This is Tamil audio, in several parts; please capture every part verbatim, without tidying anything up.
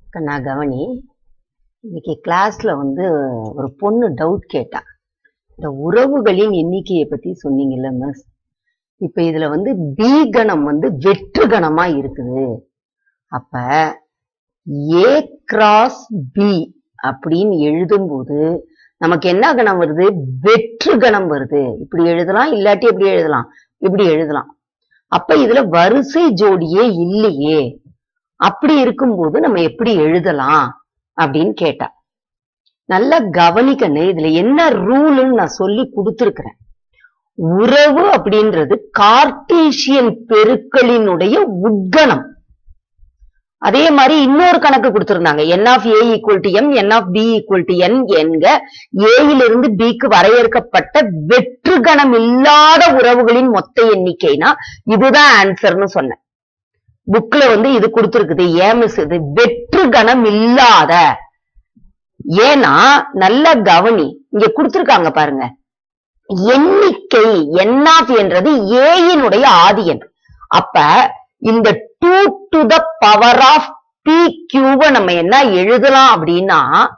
கண்ணா கவனி, இன்னைக்கு கிளாஸ்ல வந்து ஒரு பொண்ணு டவுட் கேட்டா. இந்த உறவுகளின் எண்ணிக்கையை பத்தி சொன்னீங்கல்ல மிஸ். இப்ப இதுல வந்து பி கணம் வந்து வெற்று கணமா இருக்குது. அப்ப ஏ கிராஸ் பி அப்படின்னு எழுதும்போது நமக்கு என்ன கணம் வருது? வெற்று கணம் வருது. இப்படி எழுதலாம், இல்லாட்டி எப்படி எழுதலாம்? இப்படி எழுதலாம். அப்ப இதுல வரிசை ஜோடியே இல்லையே. அப்படி இருக்கும்போது நம்ம எப்படி எழுதலாம் அப்படின்னு கேட்டா. நல்லா கவனிக்கணும், இதுல என்ன ரூல்னு நான் சொல்லி கொடுத்திருக்கிறேன். உறவு அப்படின்றது கார்ட்டீசியன் பெருக்களினுடைய உட்கணம். அதே மாதிரி இன்னொரு கணக்கு கொடுத்திருந்தாங்க. n of a equal to m, n of b equal to n என்க ஏயிலிருந்து பிக்கு வரையறுக்கப்பட்ட வெற்று கணம் இல்லாத உறவுகளின் மொத்த எண்ணிக்கைனா இதுதான் ஆன்சர்னு சொன்னேன். புக்ல வந்து இது கொடுத்திருக்குது. ஏமிஸ் இது வெற்று கணம் இல்லாத. ஏன்னா நல்ல கவனி, இங்க கொடுத்திருக்காங்க பாருங்க. எண்ணிக்கை n of என்றது ஏயினுடைய ஆதியன். அப்ப இந்த two to the power of P கியூவை நம்ம என்ன எழுதலாம் அப்படின்னா,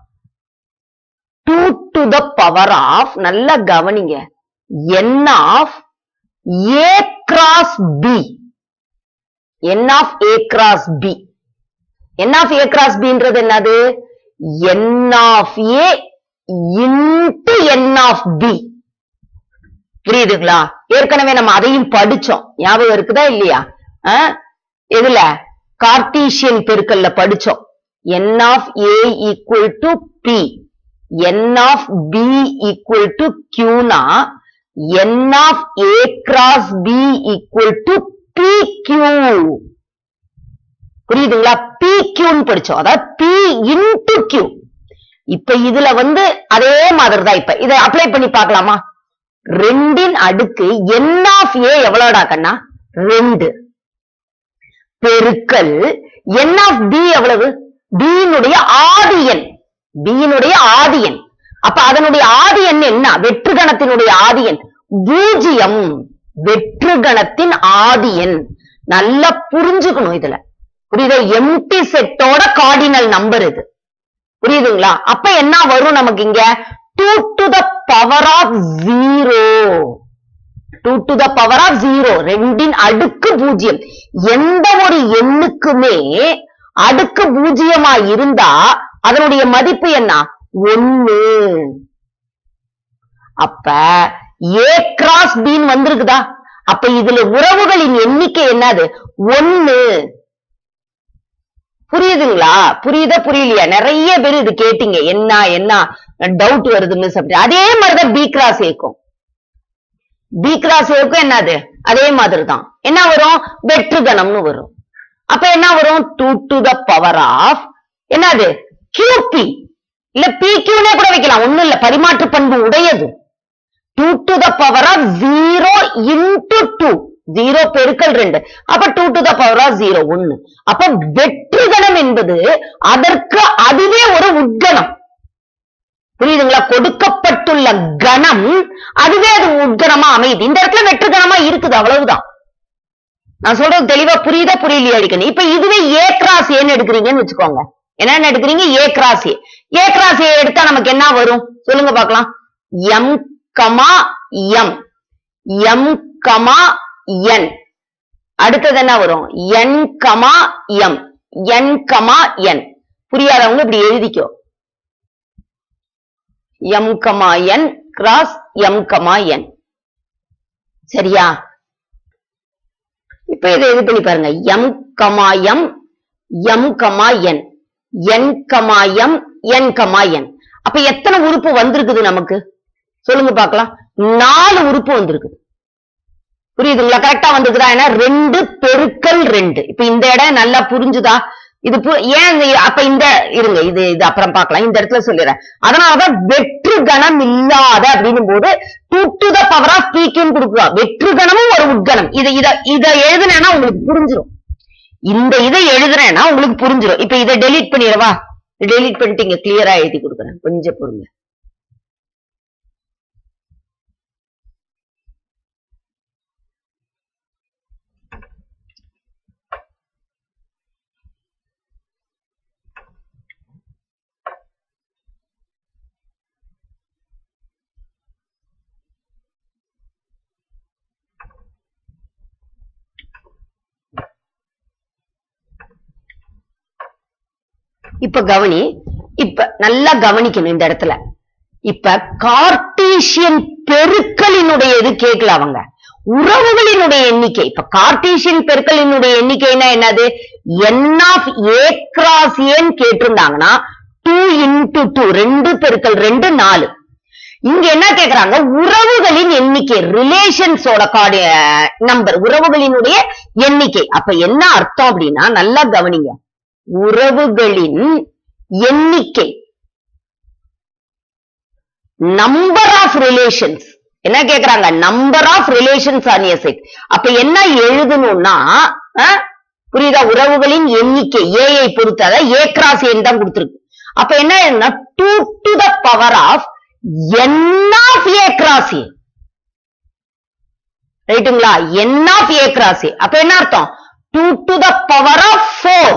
two to the power of, நல்லா கவனிங்க, n of A cross B. n of a cross b. n of a cross bன்றது என்னது? n of a into n of b. புரியுதுங்களா? ஏற்கனவே நம்ம அதையும் படிச்சோம். ஞாபகம் இருக்குதா இல்லையா? எதுல? கார்ட்டீசியன் பெருக்கல்ல படிச்சோம். n of a equal to p, n of b equal to q னா n of a cross b equal to pq. புரியுதுங்களா? pq ன்னு படிச்சோம். அதாவது p into q. இப்ப இதுல வந்து அதே மாதிரி தான். இப்ப இதை அப்ளை பண்ணி பார்க்கலாமா? ரெண்டின் அடுக்கு n of a எவ்வளவுடா கண்ணா? ரெண்டு பெருக்கல் n of b எவ்வளவு? b னுடைய ஆதியன். b னுடைய ஆதியன். அப்ப அதனுடைய ஆதியன் என்ன? வெற்று கணத்தினுடைய ஆதியன் பூஜ்ஜியம். வெற்று கணத்தின் ஆதியன். நல்லா புரிஞ்சுக்கணும் இதுல. புரியுதா? எம்டி செட்டோட கார்டினல் நம்பர் இது. புரியுதுங்களா? அப்ப என்ன வரும் நமக்கு இங்க? Two to the power of zero. Two to the power of zero. ரெண்டின் அடுக்கு பூஜ்ஜியம். எந்த ஒரு எண்ணுக்குமே அடுக்கு பூஜ்ஜியமா இருந்தா அதனுடைய மதிப்பு என்ன? ஒன்னு. அப்ப ஏ கிராஸ் பின்னு வந்திருக்குதா? அப்ப இதுல உறவுகளின் எண்ணிக்கை என்னது? ஒன்னு. புரியுதுங்களா? புரியுதா புரியலையா? நிறைய பேர் இது கேட்டீங்க. என்ன என்ன டவுட் வருது மிஸ் அப்படி. அதே மாதிரிதான் பி கிராஸ் ஏக்கும். பி கிராஸ் ஏக்கும் என்னது? அதே மாதிரி தான். என்ன வரும்? வெற்று கணம்னு வரும். அப்ப என்ன வரும்? Two to the power of என்னது? கியூபி. இல்ல பி கியூனே கூட வைக்கலாம். ஒண்ணும் இல்ல, பரிமாற்று பண்பு உடையது. Two to the power of zero into two. ஜீரோ பெருக்கல் ரெண்டு. அப்ப two to the power of zero ஒன்னு. அப்ப வெற்று கணம் என்பது அதற்கு அதுவே ஒரு உட்கணம். புரியுதுங்களா? கொடுக்கப்பட்டுள்ள கணம் அதுவே அது உட்கணமா அமையுது. இந்த இடத்துல வெற்று கணமா இருக்குது, அவ்வளவுதான். நான் சொல்றது தெளிவா புரியுதா புரியலையா அடிக்கணும். இப்ப இதுவே ஏ கிராஸ் ஏன்னு எடுக்கிறீங்கன்னு வச்சுக்கோங்க. என்னன்னு எடுக்கிறீங்க? A cross A. A cross ஏ எடுத்தா நமக்கு என்ன வரும் சொல்லுங்க பாக்கலாம். M comma M, M comma N. அடுத்தது என்ன வரும்? N comma M, N comma N. புரியாதவங்க இப்படி எழுதிக்கோ. M comma N cross M comma N. சரியா? இப்ப இதை இது பண்ணி பாருங்க. M comma M, M comma N, N comma M, N comma N. அப்ப எத்தனை உறுப்பு வந்திருக்குது நமக்கு சொல்லுங்க பாக்கலாம். நாலு உறுப்பு வந்திருக்குது. புரியுதுங்களா? கரெக்டா வந்திருக்குதா? ஏன்னா ரெண்டு பெருக்கல் ரெண்டு. இப்ப இந்த இடம் நல்லா புரிஞ்சுதா? இது ஏன் அப்ப இந்த இருங்க, இது இது அப்புறம் பார்க்கலாம். இந்த இடத்துல சொல்லிடுறேன். அதனாலதான் வெற்று கணம் இல்லாத அப்படின்னும் போது two to the power of P கியூன்னு கொடுக்கலாம். வெற்று கணமும் ஒரு உட்கணம். இதை இதை இதை எழுதுனேன்னா உங்களுக்கு புரிஞ்சிடும். இந்த இதை எழுதுறேன்னா உங்களுக்கு புரிஞ்சிடும். இப்ப இதை டெலீட் பண்ணிடவா? டெலீட் பண்ணிட்டு இங்க கிளியரா எழுதி கொடுக்குறேன். கொஞ்சம் பொறுங்க. இப்ப கவனி, இப்ப நல்லா கவனிக்கணும் இந்த இடத்துல. இப்ப கார்ட்டீசியன் பெருக்கலினுடைய இது கேட்கல அவங்க, உறவுகளினுடைய எண்ணிக்கை. இப்ப கார்ட்டீசியன் பெருக்கலினுடைய எண்ணிக்கைனா என்னது? n ஆஃப் a கிராஸ் ஏன்னு கேட்டிருந்தாங்கன்னா டூ இன்டு டூ, ரெண்டு பெருக்கல் ரெண்டு நாலு. இங்க என்ன கேக்குறாங்க? உறவுகளின் எண்ணிக்கை, ரிலேஷன்ஸோட நம்பர், உறவுகளினுடைய எண்ணிக்கை. அப்ப என்ன அர்த்தம் அப்படின்னா நல்லா கவனிங்க, உறவுகளின் எண்ணிக்கை, நம்பர் ஆஃப் ரிலேஷன்ஸ். என்ன கேக்குறாங்க? Number of relations on a set. அப்ப என்ன எழுதணும்னா, புரியுதா? உறவுகளின் எண்ணிக்கை ஏஐ பொறுத்து, அதாவது ஏ கிராஸ் ஏன் தான் கொடுத்திருக்கு. அப்ப என்ன எழுதுனா two to the power of n of a cross a, ரைட்டுங்களா? n of a cross a. அப்ப என்ன அர்த்தம்? Two to the power of four,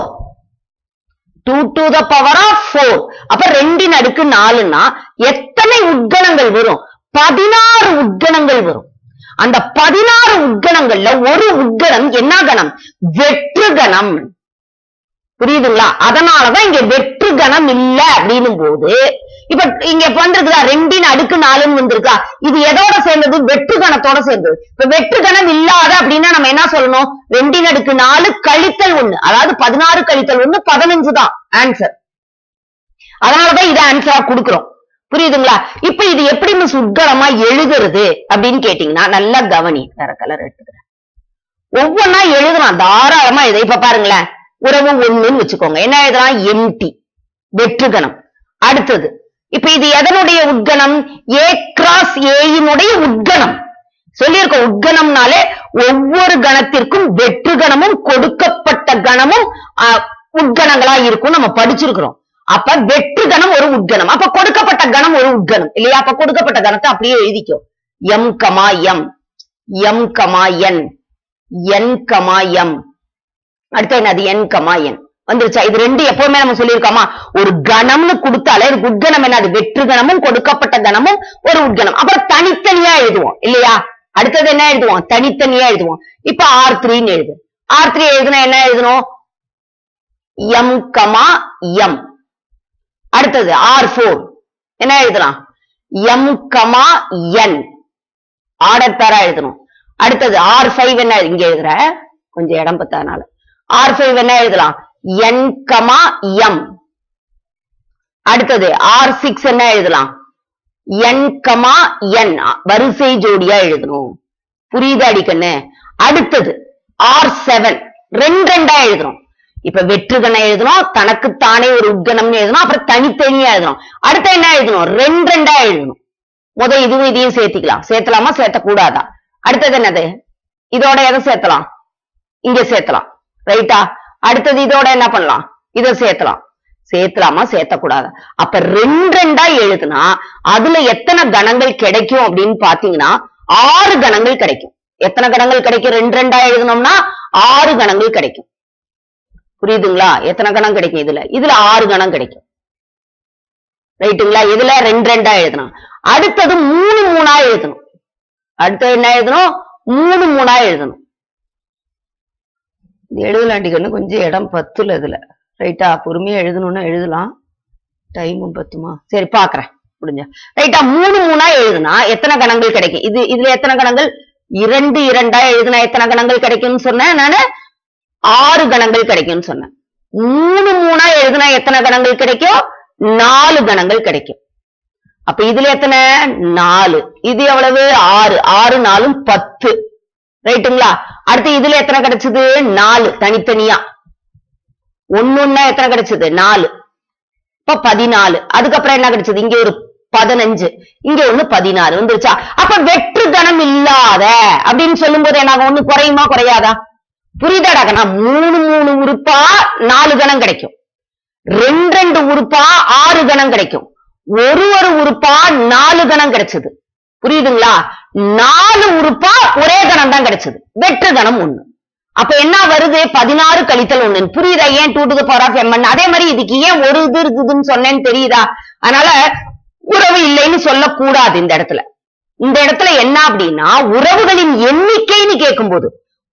two to the power of four. அப்ப ரெண்டின் அடுக்கு நாலுன்னா எத்தனை உட்கணங்கள் வரும்? பதினாறு உட்கணங்கள் வரும். அந்த பதினாறு உட்கணங்கள்ல ஒரு உட்கணம் என்ன கணம்? வெற்று கணம். புரியுதுங்களா? அதனாலதான் இங்க வெற்று கணம் இல்ல அப்படின்னும் போது, இப்ப இங்க வந்திருக்குதா ரெண்டின் அடுக்கு நாலுன்னு வந்திருக்கா, இது எதோட சேர்ந்தது? வெற்று கணத்தோட சேர்ந்தது. இப்ப வெற்று கணம் இல்லாத அப்படின்னா நம்ம என்ன சொல்லணும்? ரெண்டின் அடுக்கு நாலு கழித்தல் ஒண்ணு, அதாவது பதினாறு கழித்தல் ஒண்ணு பதினஞ்சு தான் ஆன்சர். அதனாலதான் இதை ஆன்சரா கொடுக்கிறோம். புரியுதுங்களா? இப்ப இது எப்படி மிஸ் உட்கணமா எழுதுறது அப்படின்னு கேட்டீங்கன்னா நல்லா கவனி, வேற கலர் எடுத்துக்கிறேன். ஒவ்வொன்னா எழுதலாம் தாராளமா. இதை இப்ப பாருங்களேன், உறவு ஒண்ணுன்னு வச்சுக்கோங்க. என்ன எழுதலாம்? எம்டி, வெற்று கணம். அடுத்தது இப்ப இது எதனுடைய உட்கணம்? A cross ஏயினுடைய உட்கணம். சொல்லியிருக்கோம், உட்கணம்னாலே ஒவ்வொரு கணத்திற்கும் வெற்று கணமும் கொடுக்கப்பட்ட கணமும் உட்கணங்களா இருக்கும், நம்ம படிச்சிருக்கிறோம். அப்ப வெற்று கணம் ஒரு உட்கணம், அப்ப கொடுக்கப்பட்ட கணம் ஒரு உட்கணம் இல்லையா? அப்ப கொடுக்கப்பட்ட கணத்தை அப்படியே எழுதிக்கோ. M comma M, M comma N, N comma M. அடுத்து என்னது? என் கமா என் வந்துருச்சா? இது ரெண்டு எப்பவுமே நம்ம சொல்லியிருக்கோமா, ஒரு கணம்னு கொடுத்தாலே உட்கணம் என்னது? வெற்று கணமும் கொடுக்கப்பட்ட கணமும் ஒரு உட்கணம். அப்புறம் தனித்தனியா எழுதுவோம் இல்லையா? அடுத்தது என்ன எழுதுவோம்? தனித்தனியா எழுதுவோம். இப்ப ஆர் த்ரீன்னு எழுது. ஆர் த்ரீ எழுதுனா என்ன எழுதணும்? M comma M. அடுத்தது ஆர் ஃபோர் என்ன எழுதலாம்? எம் கமா என், ஆர்டர் பேரா எழுதணும். அடுத்தது ஆர் ஃபைவ் என்ன இங்க எழுதுற, கொஞ்சம் இடம் பத்தாதனால. ஆர் ஃபைவ் என்ன எழுதலாம்? N comma M. அடுத்தது ஆர் சிக்ஸ் என்ன எழுதலாம்? என் கமா என், வரிசை ஜோடியா எழுதணும். புரியுது அடிக்கண்ணு? அடுத்தது ஆர் செவன் ரெண்டு ரெண்டா எழுதணும். இப்ப வெற்று கணம் எழுதணும், தனக்குத்தானே ஒரு உட்கணம்னு எழுதணும், அப்புறம் தனித்தனியா எழுதணும். அடுத்த என்ன எழுதணும்? ரெண்டு ரெண்டா எழுதணும். முதல் இதுவும் இதையும் சேர்த்திக்கலாம். சேர்த்தலாமா சேர்த்தக்கூடாதா? அடுத்தது என்னது? இதோட எதை சேர்த்தலாம்? இங்க சேர்த்தலாம், ரைட்டா? அடுத்தது இதோட என்ன பண்ணலாம்? இதை சேர்த்தலாம். சேர்த்தலாமா சேர்த்தக்கூடாதா? அப்ப ரெண்டு ரெண்டா எழுதுனா அதுல எத்தனை கணங்கள் கிடைக்கும் அப்படின்னு பாத்தீங்கன்னா ஆறு கணங்கள் கிடைக்கும். எத்தனை கணங்கள் கிடைக்கும்? ரெண்டு ரெண்டா எழுதணும்னா ஆறு கணங்கள் கிடைக்கும். புரியுதுங்களா? எத்தனை கணம் கிடைக்கும்? இதுல இதுல ஆறு கணம் கிடைக்கும், ரைட்டுங்களா? இதுல ரெண்டு ரெண்டா எழுதணும். அடுத்தது மூணு மூணா எழுதணும். அடுத்தது என்ன எழுதணும்? மூணு மூணா எழுதணும். எழுதலாண்டிக்கன்னு கொஞ்சம் இடம் பத்துல இதுல, ரைட்டா? பொறுமையா எழுதணும்னா எழுதலாம், டைமும் பத்துமா? சரி பாக்குறேன் முடிஞ்ச. ரைட்டா? மூணு மூணா எழுதுனா எத்தனை கணங்கள் கிடைக்கும்? இது இதுல எத்தனை கணங்கள்? இரண்டு இரண்டா எழுதுனா எத்தனை கணங்கள் கிடைக்கும்னு சொன்னேன் நானு? ஆறு கணங்கள் கிடைக்கும்னு சொன்னேன். மூணு மூணா எழுதுனா எத்தனை கணங்கள் கிடைக்கும்? நாலு கணங்கள் கிடைக்கும். அப்ப இதுல எத்தனை? நாலு. இது எவ்வளவு? ஆறு. ஆறு நாலும் பத்து, ரைட்டுங்களா? அடுத்து இதுல எத்தனை கிடைச்சது? நாலு தனித்தனியா. ஒண்ணுன்னா எத்தனை கிடைச்சது? நாலு. இப்ப பதினாலு. அதுக்கப்புறம் என்ன கிடைச்சது? இங்க ஒரு பதினஞ்சு, இங்க ஒண்ணு பதினாறு வந்துருச்சா? அப்ப வெற்று கணம் இல்லாத அப்படின்னு சொல்லும் போது என்ன ஒண்ணு குறையுமா குறையாதா? புரியுதாடாக்கண்ணா? மூணு மூணு உறுப்பா நாலு கணம் கிடைக்கும், ரெண்டு ரெண்டு உறுப்பா ஆறு கணம் கிடைக்கும், ஒரு ஒரு உறுப்பா நாலு கணம் கிடைச்சது. புரியுதுங்களா? நாலு உறுப்பா ஒரே கணம் தான் கிடைச்சது, வெற்று கணம் ஒண்ணு. அப்ப என்ன வருது? பதினாறு கழித்தல் ஒண்ணு. புரியுதா? ஏன் two to the power of M. அதே மாதிரி இதுக்கு ஏன் ஒரு இது இருக்குதுன்னு சொன்னேன்னு தெரியுதா? அதனால உறவு இல்லைன்னு சொல்லக்கூடாது இந்த இடத்துல. இந்த இடத்துல என்ன அப்படின்னா உறவுகளின் எண்ணிக்கைன்னு கேட்கும் போது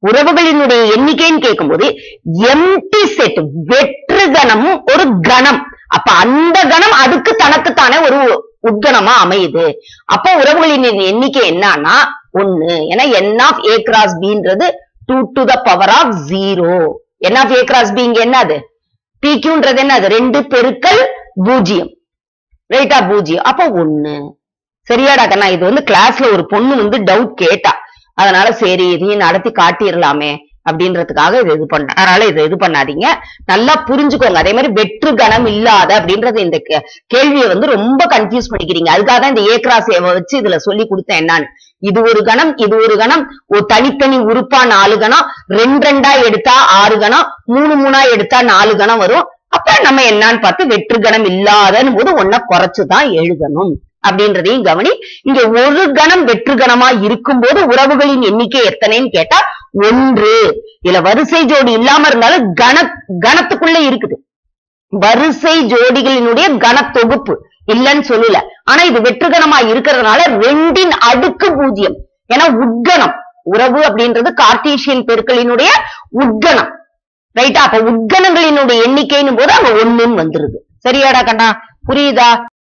உறவுகளினுடைய எண்ணிக்கைன்னு கேட்கும்போது எம்டி செட் வெற்று கணம் ஒரு கணம். அப்ப அந்த கணம் அதுக்கு தனக்குத்தானே ஒரு உட்கணமா அமையுது. அப்ப உறவுகளின் எண்ணிக்கை என்னன்னா ஒன்னு. ஏன்னா என் ஆஃப் ஏ கிராஸ் பின்றது two to the power of zero. N of A cross B இங்க என்னது பிக்யூன்றது என்னது ரெண்டு பெருக்கல் பூஜ்ஜியம். ரைட்டா பூஜ்ஜியம். அப்ப ஒன்னு. சரியாடா கண்ணா? இது வந்து கிளாஸ்ல ஒரு பொண்ணு வந்து டவுட் கேட்டா, அதனால சரி இதையும் நடத்தி காட்டிடலாமே அப்படின்றதுக்காக இது இது பண்ண. அதனால இது இது பண்ணாதீங்க, நல்லா புரிஞ்சுக்கோங்க. அதே மாதிரி வெற்று கணம் இல்லாத அப்படின்றது இந்த கேள்வியை வந்து ரொம்ப கன்ஃபியூஸ் பண்ணிக்கிறீங்க. அதுக்காக தான் இந்த ஏ கிராஸ் வச்சு இதுல சொல்லி கொடுத்தேன் என்னன்னு. இது ஒரு கணம், இது ஒரு கணம், ஒரு தனித்தனி உறுப்பா நாலு கணம், ரெண்டு ரெண்டா எடுத்தா ஆறு கணம், மூணு மூணா எடுத்தா நாலு கணம் வரும். அப்ப நம்ம என்னன்னு பார்த்து வெற்று கணம் இல்லாதன்னு போது ஒன்ன குறைச்சுதான் எழுதணும் அப்படின்றதையும் கவனி. இங்க ஒரு கணம் வெற்று கணமா இருக்கும்போது உறவுகளின் எண்ணிக்கை எத்தனைன்னு கேட்டா ஒன்று. இதுல வரிசை ஜோடி இல்லாம இருந்தாலும் கண கணத்துக்குள்ள இருக்குது. வரிசை ஜோடிகளினுடைய கணத்தொகுப்பு இல்லன்னு சொல்லல. ஆனா இது வெற்று கணமா இருக்கிறதுனால ரெண்டின் அடுக்கு பூஜ்ஜியம். ஏன்னா உட்கணம் உறவு அப்படின்றது கார்ட்டீசியன் பெருக்களினுடைய உட்கணம். ரைட்டா? அப்ப உட்கணங்களினுடைய எண்ணிக்கைன்னு போது அங்க ஒண்ணுன்னு வந்துருது. சரியாடா கண்ணா? புரியுதா?